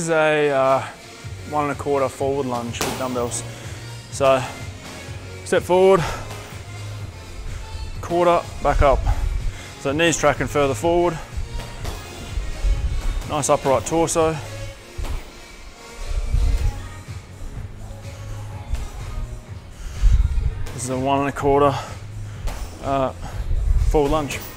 This is a 1 1/4 forward lunge with dumbbells. So step forward, quarter, back up. So knees tracking further forward. Nice upright torso. This is a 1 1/4 forward lunge.